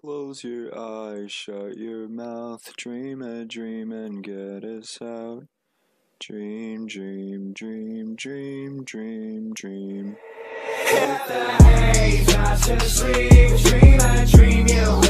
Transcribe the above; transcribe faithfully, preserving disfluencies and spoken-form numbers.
Close your eyes, shut your mouth, dream a dream and get us out. Dream, dream, dream, dream, dream, dream. Hit the haze, not to sleep, dream a dream you